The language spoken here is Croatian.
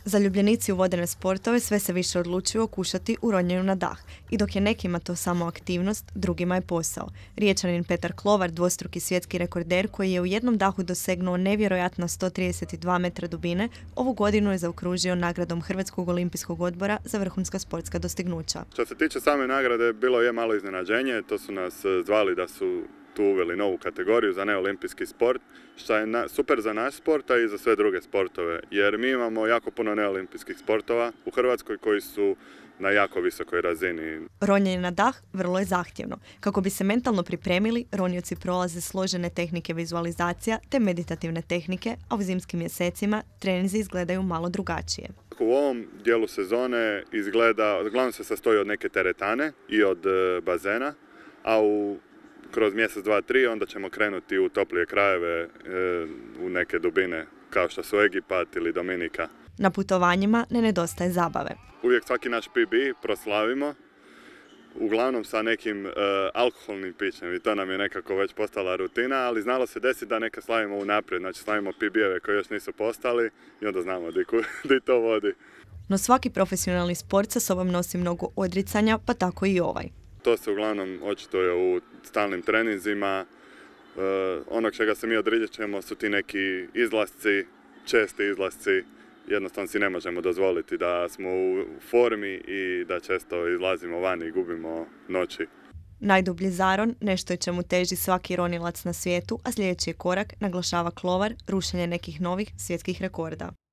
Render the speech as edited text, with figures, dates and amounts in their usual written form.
Zaljubljenici u vodene sportove sve se više odlučuju okušati u ronjenju na dah. I dok je nekima to samo aktivnost, drugima je posao. Riječanin Petar Klovar, dvostruki svjetski rekorder koji je u jednom dahu dosegnuo nevjerojatno 132 metra dubine, ovu godinu je zaokružio nagradom Hrvatskog olimpijskog odbora za vrhunska sportska dostignuća. Što se tiče same nagrade, bilo je malo iznenađenje. To su nas zvali da su tu uveli novu kategoriju za neolimpijski sport, što je super za naš sport, a i za sve druge sportove. Jer mi imamo jako puno neolimpijskih sportova u Hrvatskoj koji su na jako visokoj razini. Ronjenje na dah vrlo je zahtjevno. Kako bi se mentalno pripremili, ronioci prolaze složene tehnike vizualizacija te meditativne tehnike, a u zimskim mjesecima treninzi izgledaju malo drugačije. U ovom dijelu sezone uglavnom se sastoji od neke teretane i od bazena, a kroz mjesec, 2, 3 onda ćemo krenuti u toplije krajeve, u neke dubine kao što su Egipat ili Dominika. Na putovanjima ne nedostaje zabave. Uvijek svaki naš PB proslavimo, uglavnom sa nekim alkoholnim pićem i to nam je nekako već postala rutina, ali znalo se desiti da neka slavimo unaprijed, znači slavimo PB-eve koji još nisu postali i onda znamo di to vodi. No svaki profesionalni sport sa sobom nosi mnogo odricanja, pa tako i ovaj. To se uglavnom očituje u stalnim treninzima. Onog čega se mi odričemo su ti neki izlasci, česti izlasci. Jednostavno si ne možemo dozvoliti da smo u formi i da često izlazimo van i gubimo noći. Najdublji zaron nešto je čemu teži svaki ronilac na svijetu, a sljedeći je korak, naglašava Klovar, rušenje nekih novih svjetskih rekorda.